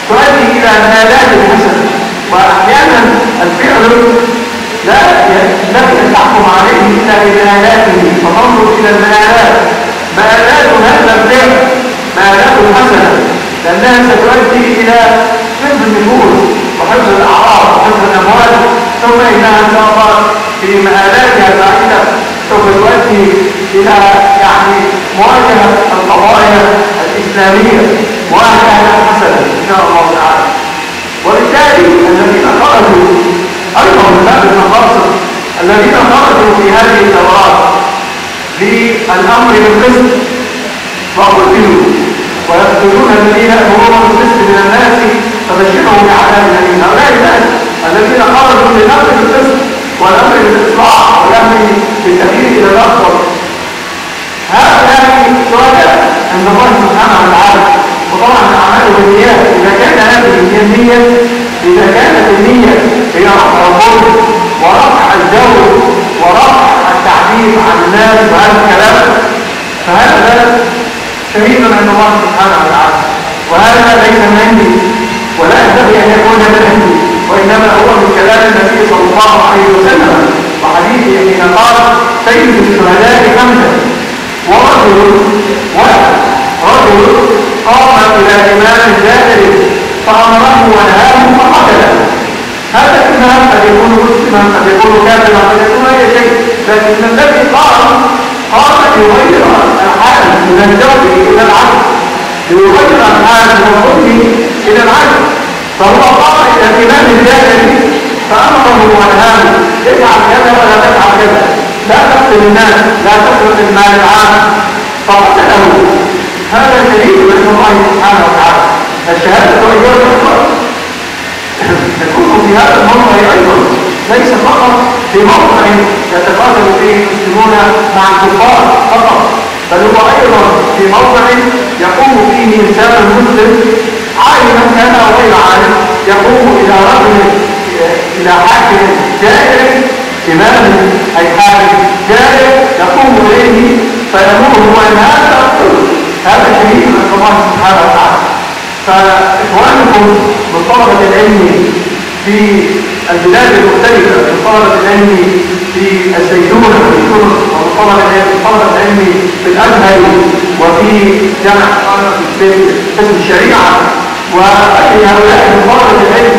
تؤدي إلى مآلات حسنة. وأحيانا الفعل لا تحكم عليه إلا بمآلاته، فتنظر إلى المآلات. مآلات هذا الفعل مآلات حسنة، لأنها ستؤدي إلى حفظ النفوس وحفظ الأعراض وحفظ الأموال، ثم إنها إن شاء الله في مآلاتها البعيدة سوف تؤدي إلى مواجهة القضايا الإسلامية، مواجهة حسنة إن شاء الله تعالى. وبالتالي الذين خرجوا أيضا من باب المقاصد، الذين خرجوا في هذه الدورات للأمر بالقسط وقتلوا ويقتلون الذين يأمرون بالقسط من الناس فبشرهم بعذاب أليم. هؤلاء الناس الذين خرجوا للأمر بالقسط والأمر بالإصلاح والأمر بالتغيير إلى الأفضل، هؤلاء شهداء عند الله سبحانه وتعالى. وطبعا الأعمال بالنيات، إذا كان هذه هي النية، إذا كانت النية هي رفع الظلم ورفع الجور ورفع التعذيب عن الناس وهذا الكلام، فهذا شهيد عند الله سبحانه وتعالى، وهذا ليس من عندي ولا ينبغي أن يكون من عندي، وإنما هو من كلام النبي صلى الله عليه وسلم وحديثه حين قال: سيد الشهداء خمسة، رجل قام إلى إمام جاهل فأمره ونهاه فقتله. هذا الإمام قد يكون مسلما، قد يكون كافرا، قد يكون أي شيء، لكن الذي قام ليغير الحال من الجور إلى العدل، ليغير الحال من الظلم إلى العدل. فهو قام إلى الإمام الجاهل فأمره ونهاه: افعل كذا ولا تفعل كذا، لا تقتل الناس، لا تسرق المال العام، فقتله. هذا دليل من الله سبحانه وتعالى. الشهادة أيها الأخوة تكون في هذا الموضع أيضا، ليس فقط في موضع يتقاتل فيه المسلمون مع الكفار فقط، بل هو أيضا في موضع يقوم فيه إنسان مسلم عالما كان أو غير عالم، يقوم إلى رجل، إلى حاكم جائر، إمام أي حاكم جائر، يقوم إليه فيأمره وينهاه فيقتله. هذا شديد من الله سبحانه وتعالى. فإخوانكم من طلبة العلم في البلاد المختلفة، من طلبة العلم في الزيتونة في تونس، ومن طلبة العلم في الأزهر وفي جامعة قسم الشريعة، وأخي هؤلاء من طلبة العلم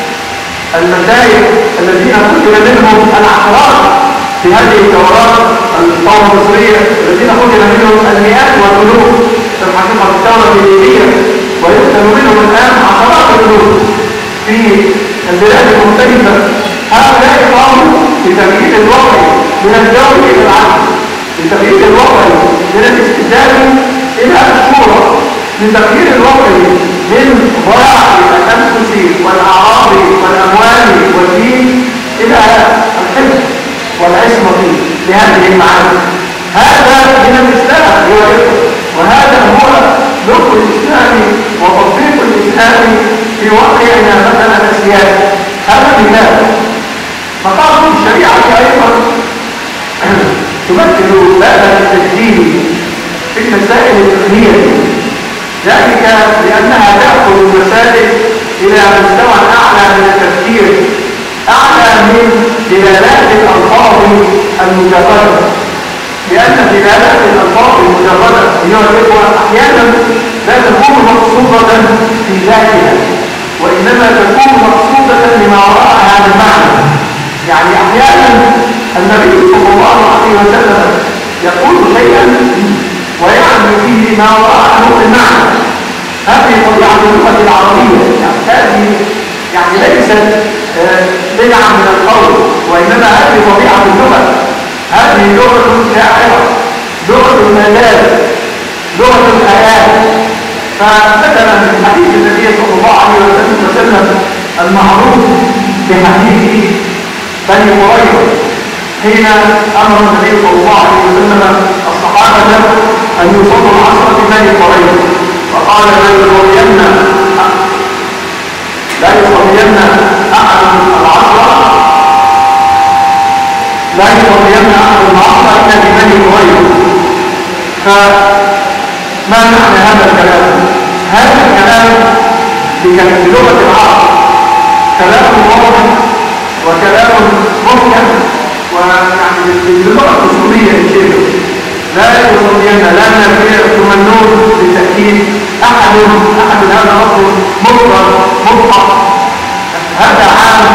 المشايخ الذين قتل منهم العشرات في هذه الدورات الثورة المصرية، الذين قتل منهم المئات والألوف في الحقيقة الثورة الليبية، ويقتل منهم الآن عشرات الألوف في البلاد المختلفة. هؤلاء قاموا بتغيير الوضع من الجور إلى العدل، بتغيير الوضع من الاستبداد إلى الشورى، بتغيير الوضع من ضياع الأنفس والأعراض والأموال والدين إلى الحفظ والعصمة لهذه المعاني. هذا من الإسلام وهذا هو لب الإسلام وتطبيق الإسلام في واقعنا مثلا السياسي. هذا مثال. مقاصد الشريعة أيضا تمثل باب التجديد في المسائل الفقهية، ذلك لأنها تأخذ المسائل إلى مستوى أعلى من التفكير، أعلى من دلالات الألفاظ المجردة، لأن دلالات الألفاظ المجردة أيها الإخوة أحيانا لا تكون مقصودة في ذاتها، وإنما تكون مقصودة لما وراء هذا المعنى. يعني أحيانا النبي صلى الله عليه وسلم يقول شيئا ويعني فيه ما وراءه المعنى. هذه طبيعة اللغة العربية، هذه ليست بدعة من القول، وإنما هذه طبيعة اللغة. هذه لغة شاعرة، لغة المجاز، لغة الخيال. فمثلا من حديث النبي صلى الله عليه وسلم المعروف بحديث بني قريظة، حين أمر النبي صلى الله عليه وسلم الصحابة أن يصلوا العصر في بني قريظة، فقال: لا يصلين أحد العصر إلا في بني قريظة. فما معنى هذا الكلام؟ هذا الكلام بلغة العرب كلام واضح وكلام محكم، ويعني باللغة الأصولية الشيء لا يصلين لا نافية ثم النون بالتأكيد أحد هذا لفظ مفرد مطلق، هذا عام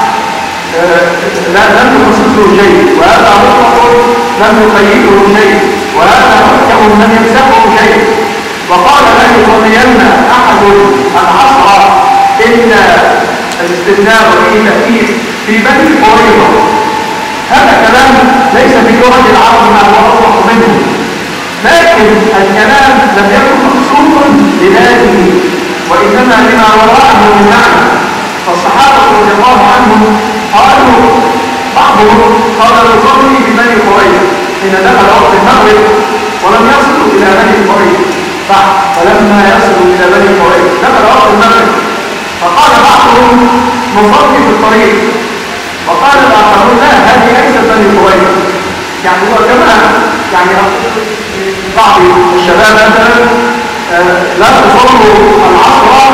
لم يخصصه شيء، وهذا مطلق لم يقيده شيء، وهذا محكم لم يمسكه شيء. وقال لا يصلين أحد العصر إلا الاستثناء وفيه تأكيد في بني قريظة. هذا كلام ليس في لغة العرب ما هو أوضح منه، لكن الكلام لم يكن مقصودا لذاته وإنما لما وراءه من معنى. فالصحابة رضي الله عنهم قالوا بعضهم قال نصلي ببني قريظة حين دخل وقت المغرب ولم يصلوا إلى بني قريظة، فلما يصلوا إلى بني قريظة دخل وقت المغرب فقال بعضهم نصلي في الطريق، وقال الآخرون لا هذه ليست بني قريظة. يعني هو كمان يعني بعض الشباب مثلا لا تصلوا العصر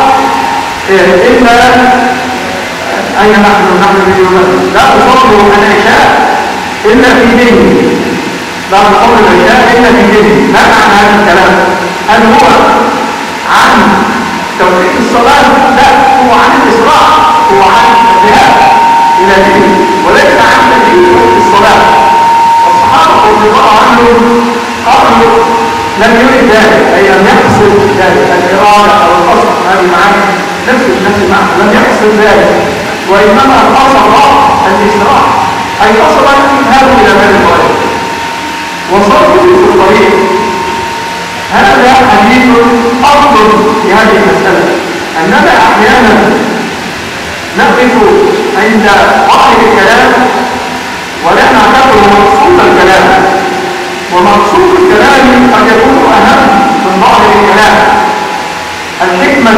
إلا أين نحن لا تصلوا العشاء إلا في دين، لا تصلوا العشاء إلا في دين. ما معنى هذا الكلام؟ هل هو عن توقيت الصلاة؟ لا، هو عن الإسراع، هو عن الذهاب إلى دين وليس عن تجديد وقت الصلاة. والصحابة رضي الله عنهم قالوا لم يرد ذلك، أي لم يقصد ذلك الإرادة أو القصد، هذه معاني نفس المعنى، لم يقصد ذلك، وإنما قصد الإسراع، أي قصد الذهاب إلى بني قريظة وصلوا في الطريق. هذا حديث أفضل في هذه المسألة، أننا أحيانا نقف عند ظاهر الكلام ولا نعتبر مقصود الكلام، ومقصود الكلام قد يكون أهم من ظاهر الكلام. الحكمة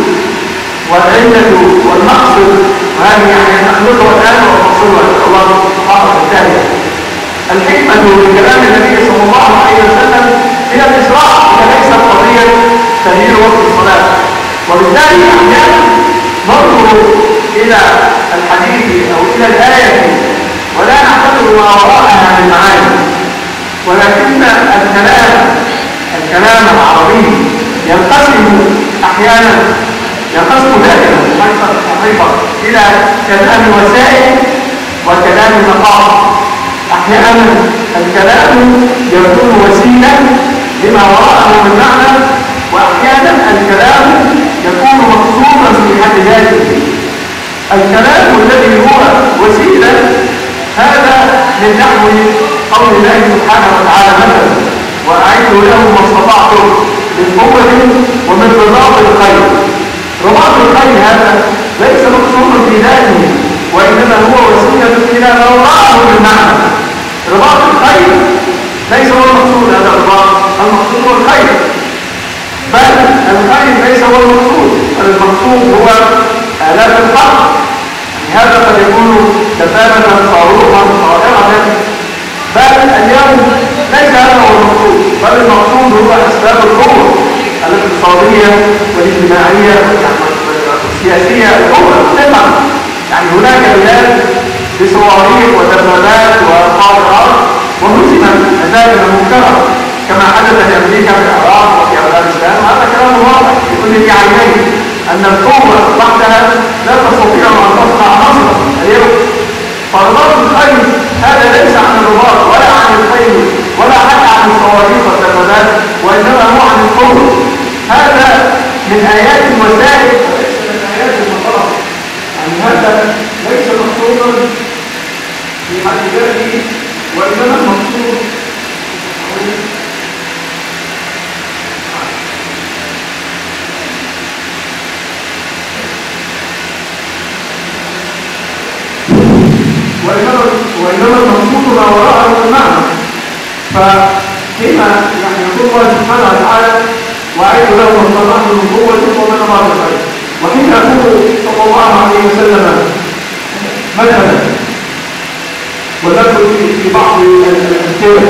والعلة والمقصد، وهذه يعني نخلقها الآن ونفصلها الله سبحانه وتعالى. الحكمة من كلام النبي صلى الله عليه وسلم هي الإسراع، هي ليست قضية تغيير وقت الصلاة. وبالتالي أحيانا ننظر إلى الحديث أو إلى الآية ولا نعتبر ما وراءها من معاني، ولكن الكلام العربي ينقسم أحيانا، ينقسم دائما حقيقة إلى كلام وسائل وكلام مقاصد. أحيانا الكلام يكون وسيلة لما وراءه من معنى، وأحيانا الكلام يكون مقصودا في حد ذاته. الكلام الذي هو وسيلة هذا من نحو قول الله سبحانه وتعالى مثلا وأعدوا لهم ما استطعتم من قوة ومن رباط الخيل. رباط الخيل هذا ليس مقصودا في ذاته، وإنما هو وسيلة إلى ما وراءه من معنى. رباط الخيل ليس هو المقصود، هذا الرباط المقصود هو الخيل، بل الخيل ليس هو المقصود، المقصود هو آلات الحرب. هذا قد يكون دبابة صاروخا طائرة، بل اليوم ليس هذا هو المقصود، بل المقصود هو أسباب القوة الاقتصادية والاجتماعية والسياسية، القوة المطلقة. يعني هناك بلاد بصواريخ ودبابات وطائرات وهزمت هزائم منكرة كما حدث في أمريكا في العراق وفي أفغانستان، وهذا كلام واضح يكون في عينين أن القوة وحدها لا تستطيع أن تصنع نصرا اليوم. فرباط الخيل هذا ليس عن الرباط ولا عن الخيل ولا حتى عن الصواريخ والدبابات، وإنما هو عن القوة. هذا من آيات الوسائل وليس من آيات المطلق. يعني هذا ليس مقصودا في حد ذاته، وإنما المقصود وإنما المقصود ما وراءه المعنى. فكما يعني يقول الله سبحانه وتعالى وأعدوا لهم ما استطعتم من قوة ومن رباط الخيل، وحين يقول صلى الله عليه وسلم مثلا ونذكر في بعض الأمثلة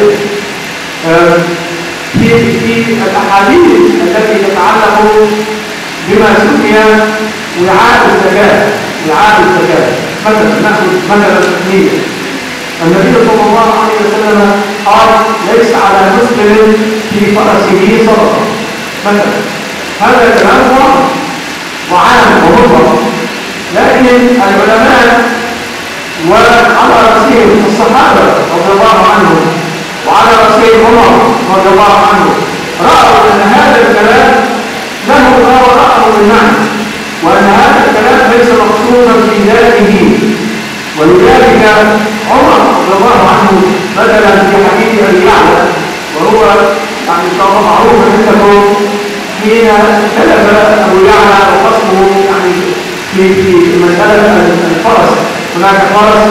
في الأحاديث التي تتعلق بما سمي وعاء الزكاة. مثلا نأخذ مثلا النية. النبي صلى الله عليه وسلم قال ليس على مسلم في فرسه صدقة مثلا. هذا كلام واضح وعام ومطلق، لكن العلماء وعلى رأسهم الصحابة رضي الله عنهم وعلى رأسهم عمر رضي الله عنه رأوا أن هذا الكلام له ما وراءه من معنى، وأن هذا الكلام ليس مقصودا في ذاته. ولذلك عمر رضي الله عنه مثلا في حديث أبي يعلى، وهو يعني طبعا معروف عندكم، حين اختلف أبو يعلى وخصمه يعني في مسألة الفرس. هناك فرس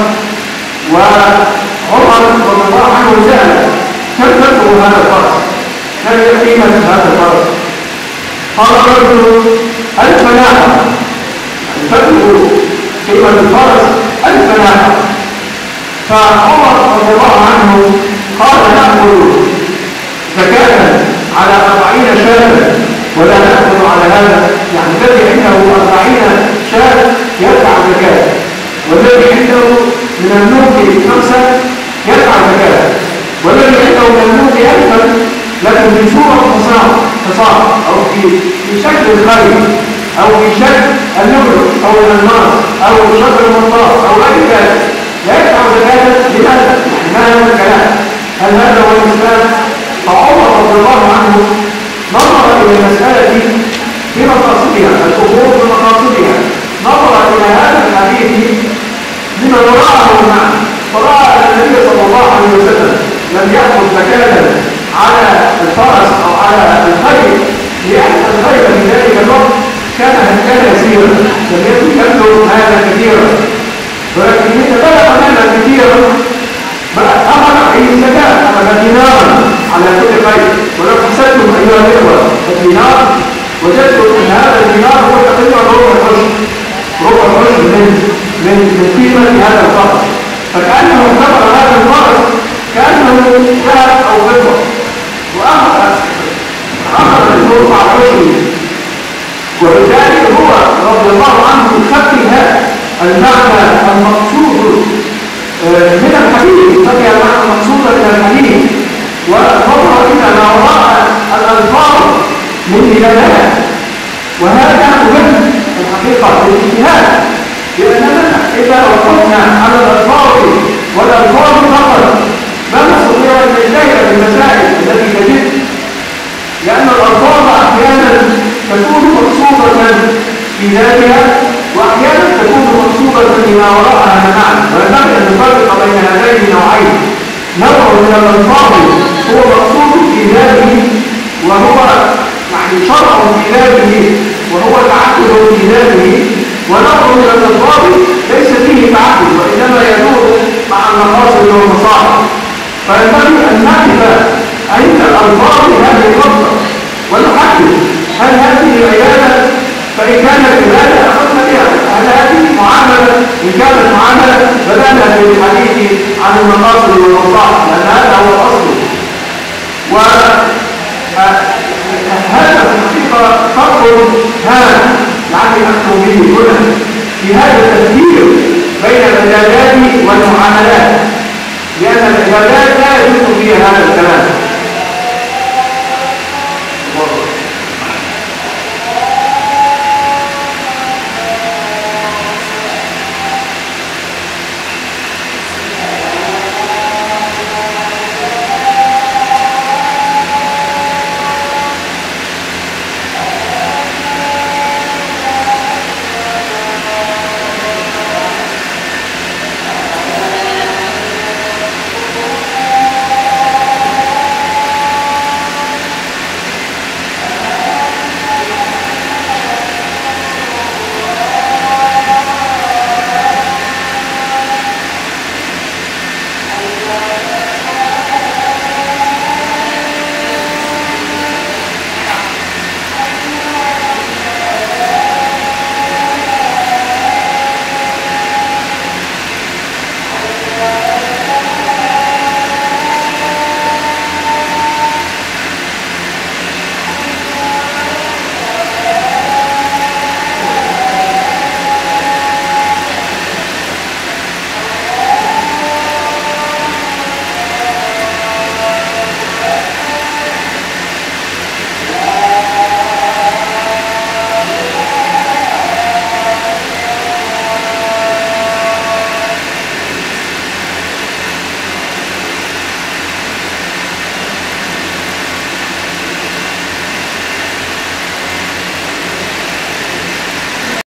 وعمر رضي الله عنه سأل كم تدخل هذا الفرس؟ كم هي قيمة هذا الفرس؟ قال الرجل 1000 ناقة، تدخل قيمة الفرس 1000 ناقة. فعمر رضي الله عنه قال نأخذ زكاة على 40 شاة ولا نأخذ على هذا، يعني الذي عنده 40 شاة يدفع زكاة، والذي عنده من النوك 5 يدفع زكاة، والذي عنده من النوك 1000 لكن في صورة حصان أو في شكل الخيل أو في شكل اللؤلؤ أو الألماس أو شكل المطاط أو غير ذلك لا يدفع زكاة. لماذا؟ ما هذا الكلام؟ هل هذا هو الإسلام؟ فعمر رضي الله عنه نظر إلى المسألة بمقاصدها، الأمور بمقاصدها، نظر إلى هذا الحديث لما وراءه المعنى، فرأى أن النبي صلى الله عليه وسلم لم يأخذ زكاة على الفرس أو على الخيل، لأن الخيل في ذلك الوقت كان يسيرا، لم يكن يبلغ هذا كثيرا، ولكن إذا بلغ هذا كثيرا أخذ عليه الزكاة، أخذ دينارا على كل خيل. ولو حسبتم أيها الإخوة الدينار وجدتم أن هذا الدينار هو تقريبا ربع العشر من قيمة هذا الفرس، فكأنه اعتبر هذا الفرس كأنه ذهب أو فضة، وأخذ ربع العشر. ولذلك هو رضي الله عنه يخفي المعنى المقصود من الحديث، فهي المعنى المقصود من الحديث، ونظر إلى ما وراء الألفاظ من دلالات. وهذا مهم الحقيقة بالاجتهاد، لأننا إذا وقفنا على الألفاظ والألفاظ فقط لا نستطيع أن نجتهد في المسائل التي تجد، لأن الألفاظ أحيانا تكون مقصودة في ذاتها وأحيانا تكون مقصودة لما وراءها من معنى، وينبغي أن نفرق بين هذين النوعين. نوع من الألفاظ هو مقصود في ذاته وهو يعني شرع في ذاته وهو تعبد في ذاته، ونوع من الألفاظ ليس فيه تعبد وإنما يدور مع المقاصد والمصالح. فينبغي أن نعرف عند الألفاظ هذه اللفظة ونحدد هل هذه عبادة، فإن كانت عبادة أخذنا بها، هل هذه معاملة، إن كانت معاملة بدأنا بالحديث عن المقاصد والمصالح لأن هذا هو الأصل. وهذا في الحقيقة فرق هام لعلي أحكم به هنا في هذا التفكير بين العبادات والمعاملات، لأن العبادات لا يجوز فيها هذا الكلام،